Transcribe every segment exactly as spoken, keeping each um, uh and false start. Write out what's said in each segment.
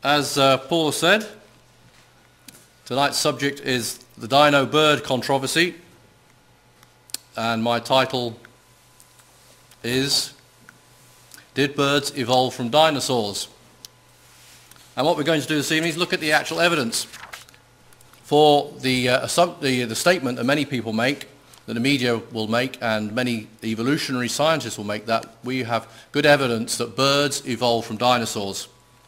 As uh, Paul has said, tonight's subject is the Dino-bird Controversy, and my title is Did Birds Evolve from Dinosaurs? And what we're going to do this evening is look at the actual evidence for the, uh, the, the statement that many people make, that the media will make, and many evolutionary scientists will make, that we have good evidence that birds evolved from dinosaurs.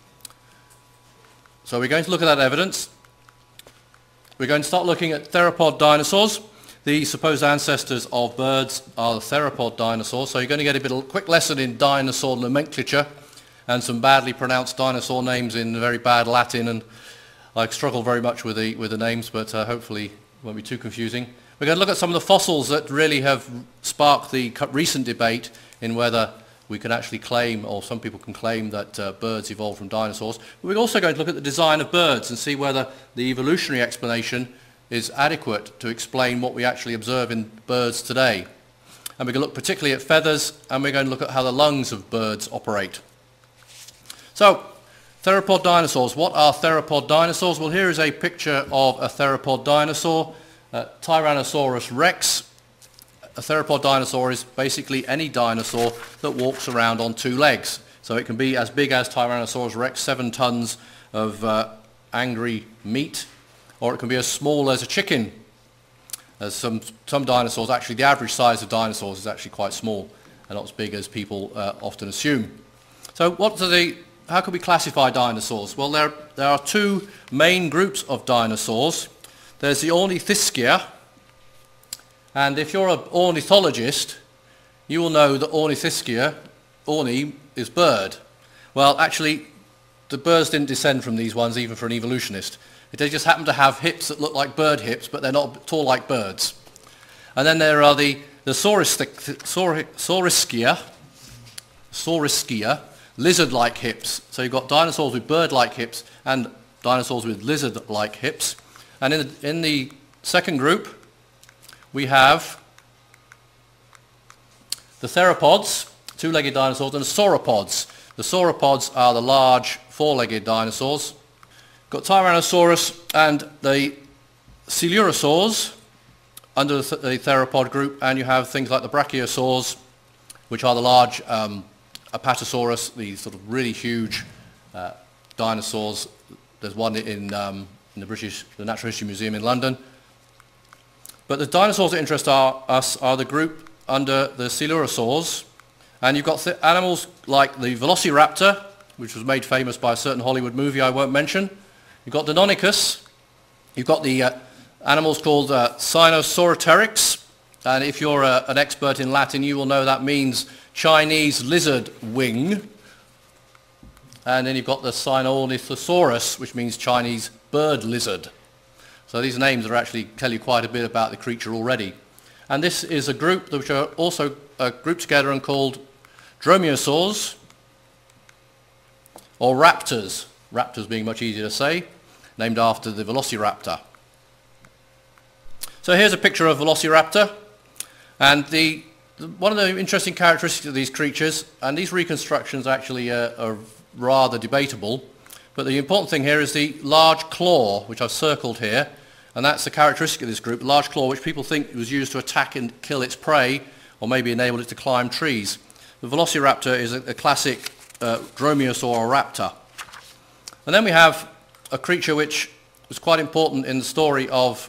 So we're going to look at that evidence. We're going to start looking at theropod dinosaurs. The supposed ancestors of birds are the theropod dinosaurs. So you're going to get a bit of a quick lesson in dinosaur nomenclature and some badly pronounced dinosaur names in very bad Latin, and I struggle very much with the, with the names, but uh, hopefully it won't be too confusing. We're going to look at some of the fossils that really have sparked the recent debate in whether we can actually claim, or some people can claim, that uh, birds evolved from dinosaurs. But we're also going to look at the design of birds and see whether the evolutionary explanation is adequate to explain what we actually observe in birds today. And we're going to look particularly at feathers, and we're going to look at how the lungs of birds operate. So, theropod dinosaurs. What are theropod dinosaurs? Well, here is a picture of a theropod dinosaur, uh, Tyrannosaurus rex. A theropod dinosaur is basically any dinosaur that walks around on two legs. So it can be as big as Tyrannosaurus rex, seven tons of uh, angry meat, or it can be as small as a chicken. As some, some dinosaurs, actually the average size of dinosaurs is actually quite small and not as big as people uh, often assume. So what are the, how can we classify dinosaurs? Well, there, there are two main groups of dinosaurs. There's the Ornithischia. And if you're an ornithologist, you will know that Ornithischia, orni, is bird. Well, actually, the birds didn't descend from these ones, even for an evolutionist. They just happen to have hips that look like bird hips, but they're not at all like birds. And then there are the, the Saurischia, Saurischia, lizard-like hips. So you've got dinosaurs with bird-like hips and dinosaurs with lizard-like hips. And in the, in the second group, we have the theropods, two-legged dinosaurs, and the sauropods. The sauropods are the large four-legged dinosaurs. Got Tyrannosaurus and the coelurosaurs under the, th the theropod group, and you have things like the brachiosaurs, which are the large um, Apatosaurus, these sort of really huge uh, dinosaurs. There's one in, um, in the British, the Natural History Museum in London. But the dinosaurs that interest our, us are the group under the coelurosaurs, and you've got th animals like the velociraptor, which was made famous by a certain Hollywood movie I won't mention. You've got Deinonychus. You've got the uh, animals called uh, Sinosauropteryx, and if you're uh, an expert in Latin, you will know that means Chinese lizard wing. And then you've got the Sinornithosaurus, which means Chinese bird lizard. So these names are actually tell you quite a bit about the creature already. And this is a group which are also uh, grouped together and called dromaeosaurs, or raptors. Raptors being much easier to say, named after the velociraptor. So here's a picture of velociraptor, and the, the one of the interesting characteristics of these creatures, and these reconstructions actually uh, are rather debatable, but the important thing here is the large claw, which I've circled here, and that's the characteristic of this group, the large claw, which people think was used to attack and kill its prey, or maybe enable it to climb trees. The velociraptor is a, a classic uh, dromaeosaur or raptor. And then we have a creature which was quite important in the story of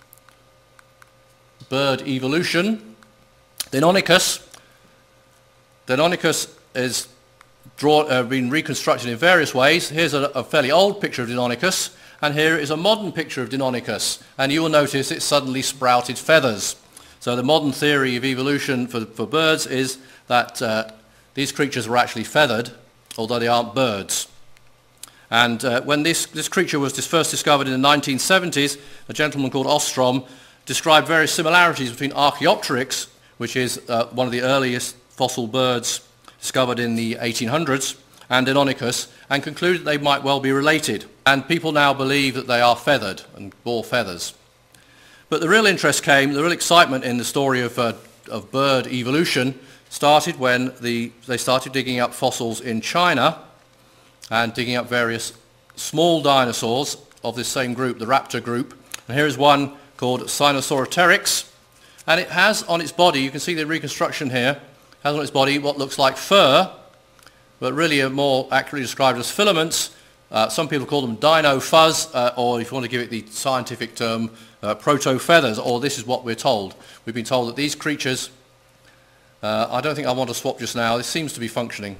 bird evolution, Deinonychus. Deinonychus is draw, uh, been reconstructed in various ways. Here's a, a fairly old picture of Deinonychus, and here is a modern picture of Deinonychus, and you will notice it suddenly sprouted feathers. So the modern theory of evolution for, for birds is that uh, these creatures were actually feathered, although they aren't birds. And uh, when this, this creature was first discovered in the nineteen seventies, a gentleman called Ostrom described various similarities between Archaeopteryx, which is uh, one of the earliest fossil birds discovered in the eighteen hundreds, and Deinonychus, and concluded they might well be related. And people now believe that they are feathered and bore feathers. But the real interest came, the real excitement in the story of, uh, of bird evolution started when the, they started digging up fossils in China and digging up various small dinosaurs of this same group, the raptor group. And here is one called Sinosauropteryx. And it has on its body, you can see the reconstruction here, has on its body what looks like fur, but really are more accurately described as filaments. Uh, some people call them dino fuzz, uh, or if you want to give it the scientific term, uh, proto-feathers, or this is what we're told. We've been told that these creatures, uh, I don't think I want to swap just now, this seems to be functioning.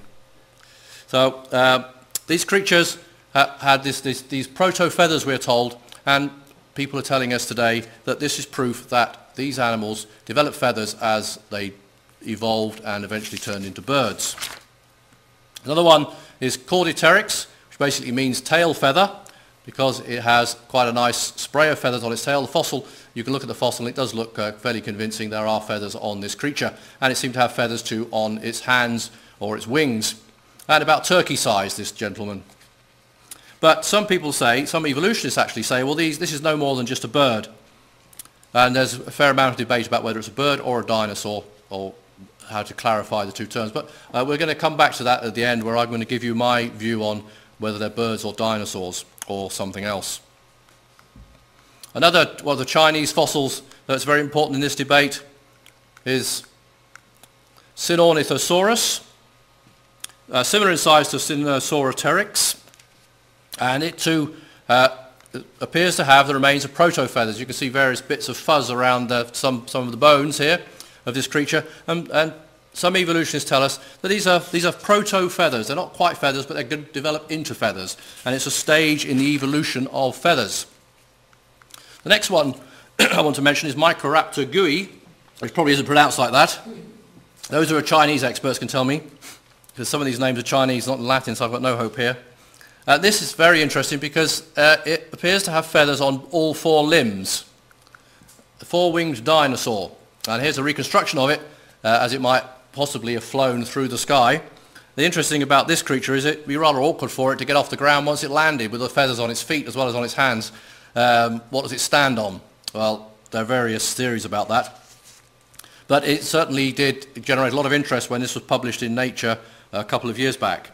So uh, these creatures ha had this, this, these proto-feathers, we're told, and people are telling us today that this is proof that these animals developed feathers as they evolved and eventually turned into birds. Another one is Cordipteryx, which basically means tail feather, because it has quite a nice spray of feathers on its tail. The fossil, you can look at the fossil and it does look uh, fairly convincing. There are feathers on this creature, and it seemed to have feathers too on its hands or its wings, and about turkey size, this gentleman. But some people say, some evolutionists actually say, well, these, this is no more than just a bird. And there's a fair amount of debate about whether it's a bird or a dinosaur, or how to clarify the two terms. But uh, we're going to come back to that at the end, where I'm going to give you my view on whether they're birds or dinosaurs or something else. Another one of the Chinese fossils that's very important in this debate is Sinornithosaurus, uh, similar in size to Sinosauropteryx, and it too uh, appears to have the remains of proto-feathers. You can see various bits of fuzz around uh, some, some of the bones here of this creature, and, and some evolutionists tell us that these are, these are proto-feathers. They're not quite feathers, but they're going to develop into feathers, and it's a stage in the evolution of feathers. The next one I want to mention is Microraptor gui, which probably isn't pronounced like that. Those who are Chinese experts can tell me, because some of these names are Chinese, not in Latin, so I've got no hope here. Uh, this is very interesting because uh, it appears to have feathers on all four limbs. A four-winged dinosaur. And here's a reconstruction of it, uh, as it might possibly have flown through the sky. The interesting about this creature is it would be rather awkward for it to get off the ground once it landed with the feathers on its feet as well as on its hands. Um, what does it stand on? Well, there are various theories about that. But it certainly did generate a lot of interest when this was published in Nature a couple of years back.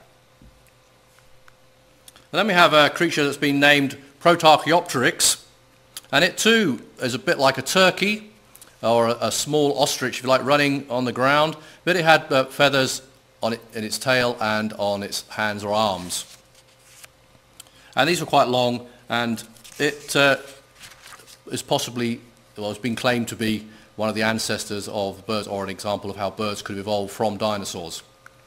And then we have a creature that's been named Protarchaeopteryx, and it too is a bit like a turkey, or a, a small ostrich, if you like, running on the ground, but it had uh, feathers on it, in its tail and on its hands or arms. And these were quite long, and it uh, is possibly, well, it's been claimed to be one of the ancestors of birds, or an example of how birds could have evolved from dinosaurs.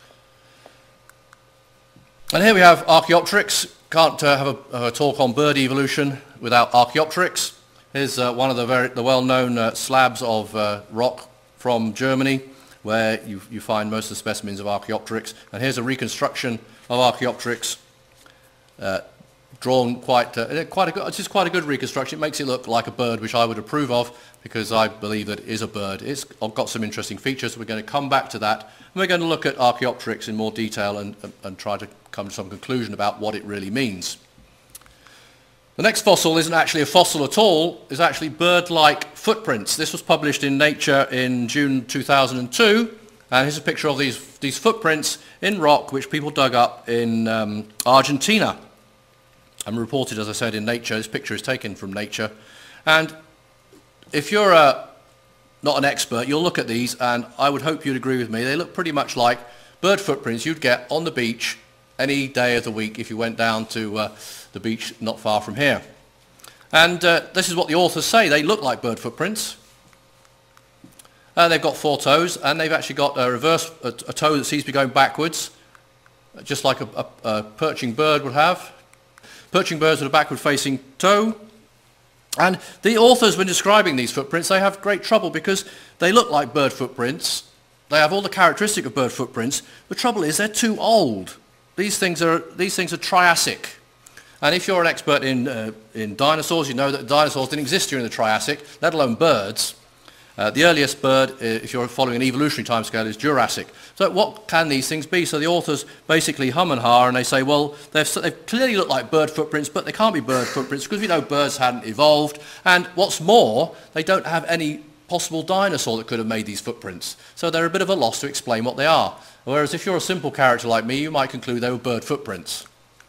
And here we have Archaeopteryx. Can't uh, have, a, have a talk on bird evolution without Archaeopteryx. Here's uh, one of the, very, the well-known uh, slabs of uh, rock from Germany, where you, you find most of the specimens of Archaeopteryx. And here's a reconstruction of Archaeopteryx, uh, drawn quite, uh, quite a good, it's just quite a good reconstruction. It makes it look like a bird, which I would approve of, because I believe that it is a bird. It's got some interesting features. We're going to come back to that, and we're going to look at Archaeopteryx in more detail and, and, and try to come to some conclusion about what it really means. The next fossil isn't actually a fossil at all. It's actually bird-like footprints. This was published in Nature in June two thousand two, and here's a picture of these, these footprints in rock which people dug up in um, Argentina, and reported, as I said, in Nature. This picture is taken from Nature, and if you're a, not an expert, you'll look at these, and I would hope you'd agree with me. They look pretty much like bird footprints you'd get on the beach any day of the week if you went down to uh, the beach not far from here. And uh, this is what the authors say. They look like bird footprints. And they've got four toes, and they've actually got a reverse, a, a toe that seems to be going backwards, just like a, a, a perching bird would have. Perching birds with a backward-facing toe. And the authors, when describing these footprints, they have great trouble because they look like bird footprints. They have all the characteristics of bird footprints. The trouble is they're too old. These things are, these things are Triassic. And if you're an expert in, uh, in dinosaurs, you know that dinosaurs didn't exist during the Triassic, let alone birds. Uh, the earliest bird, uh, if you're following an evolutionary timescale, is Jurassic. So what can these things be? So the authors basically hum and ha, and they say, well, they've, they've clearly looked like bird footprints, but they can't be bird footprints because we know birds hadn't evolved. And what's more, they don't have any possible dinosaur that could have made these footprints. So they're a bit of a loss to explain what they are. Whereas if you're a simple character like me, you might conclude they were bird footprints.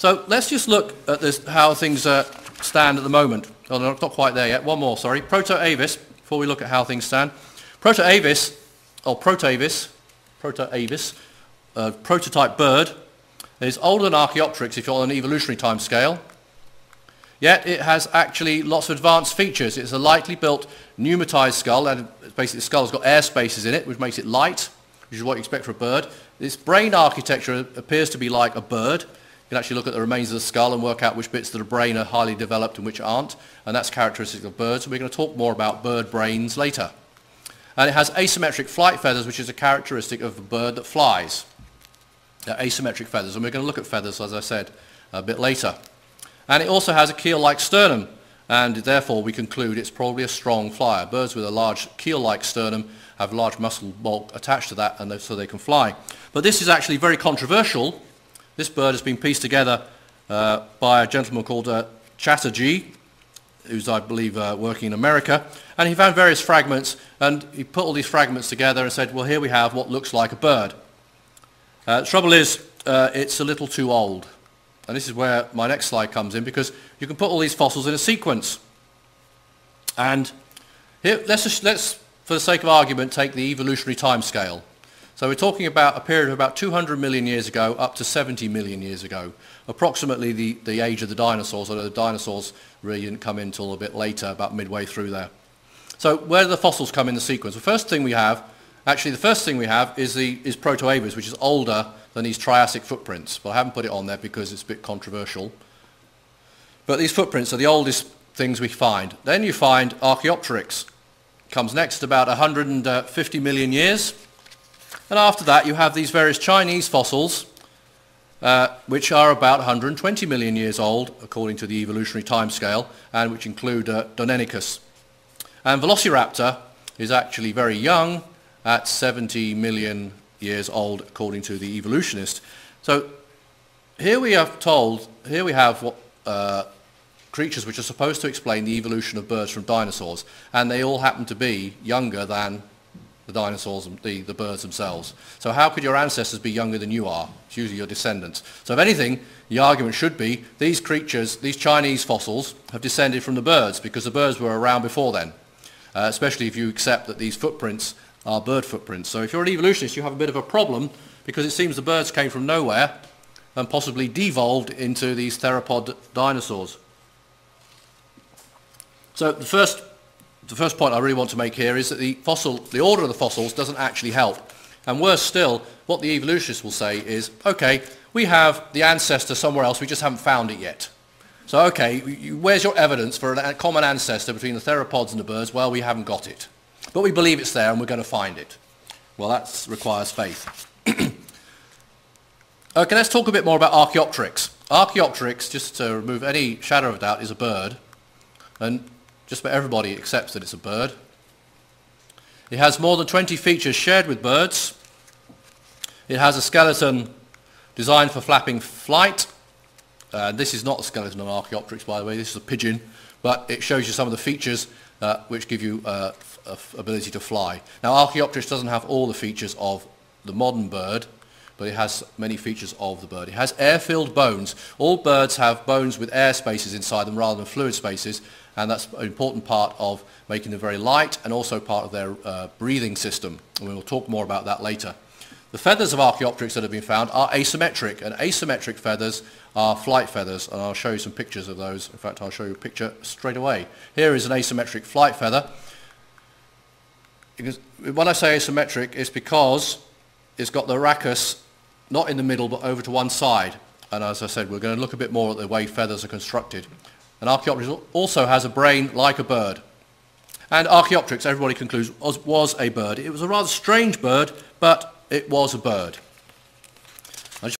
So let's just look at this, how things uh, stand at the moment. Oh, no, not quite there yet. One more, sorry. Proto-Avis, before we look at how things stand. Proto-Avis, or Proto-Avis, Proto-Avis, uh, prototype bird, is older than Archaeopteryx if you're on an evolutionary time scale. Yet it has actually lots of advanced features. It's a lightly built pneumatized skull, and basically the skull's got air spaces in it, which makes it light, which is what you expect for a bird. Its brain architecture appears to be like a bird. You can actually look at the remains of the skull and work out which bits of the brain are highly developed and which aren't, and that's characteristic of birds. We're going to talk more about bird brains later. And it has asymmetric flight feathers, which is a characteristic of a bird that flies. They're asymmetric feathers, and we're going to look at feathers, as I said, a bit later. And it also has a keel-like sternum, and therefore we conclude it's probably a strong flyer. Birds with a large keel-like sternum have large muscle bulk attached to that, and so they can fly. But this is actually very controversial. This bird has been pieced together uh, by a gentleman called uh, Chatterjee, who's, I believe, uh, working in America. And he found various fragments, and he put all these fragments together and said, well, here we have what looks like a bird. Uh, the trouble is, uh, it's a little too old. And this is where my next slide comes in, because you can put all these fossils in a sequence. And here, let's, just, let's, for the sake of argument, take the evolutionary time scale. So we're talking about a period of about two hundred million years ago up to seventy million years ago, approximately the, the age of the dinosaurs, although the dinosaurs really didn't come in until a bit later, about midway through there. So where do the fossils come in the sequence? The first thing we have, actually the first thing we have is, the, is Proto-Avis, which is older than these Triassic footprints. But I haven't put it on there because it's a bit controversial. But these footprints are the oldest things we find. Then you find Archaeopteryx. Comes next, about one hundred fifty million years. And after that you have these various Chinese fossils, uh, which are about one hundred twenty million years old, according to the evolutionary timescale, and which include uh, Deinonychus. And Velociraptor is actually very young, at seventy million years old, according to the evolutionist. So here we are told, here we have what uh, creatures which are supposed to explain the evolution of birds from dinosaurs, and they all happen to be younger than the dinosaurs, the, the birds themselves. So how could your ancestors be younger than you are? It's usually your descendants. So if anything, the argument should be these creatures, these Chinese fossils, have descended from the birds, because the birds were around before then, uh, especially if you accept that these footprints are bird footprints. So if you're an evolutionist, you have a bit of a problem, because it seems the birds came from nowhere and possibly devolved into these theropod dinosaurs. So the first, the first point I really want to make here is that the fossil, the order of the fossils doesn't actually help. And worse still, what the evolutionists will say is, okay, we have the ancestor somewhere else, we just haven't found it yet. So okay, you, where's your evidence for a common ancestor between the theropods and the birds? Well, we haven't got it. But we believe it's there and we're going to find it. Well, that requires faith. Okay, let's talk a bit more about Archaeopteryx. Archaeopteryx, just to remove any shadow of doubt, is a bird. And just about everybody accepts that it's a bird. It has more than twenty features shared with birds. It has a skeleton designed for flapping flight. Uh, this is not the skeleton of Archaeopteryx, by the way. This is a pigeon. But it shows you some of the features uh, which give you uh, f ability to fly. Now, Archaeopteryx doesn't have all the features of the modern bird, but it has many features of the bird. It has air-filled bones. All birds have bones with air spaces inside them rather than fluid spaces, and that's an important part of making them very light and also part of their uh, breathing system. And we will talk more about that later. The feathers of Archaeopteryx that have been found are asymmetric, and asymmetric feathers are flight feathers, and I'll show you some pictures of those. In fact, I'll show you a picture straight away. Here is an asymmetric flight feather. Because when I say asymmetric, it's because it's got the rachis not in the middle but over to one side. And as I said, we're going to look a bit more at the way feathers are constructed. And Archaeopteryx also has a brain like a bird. And Archaeopteryx, everybody concludes, was, was a bird. It was a rather strange bird, but it was a bird.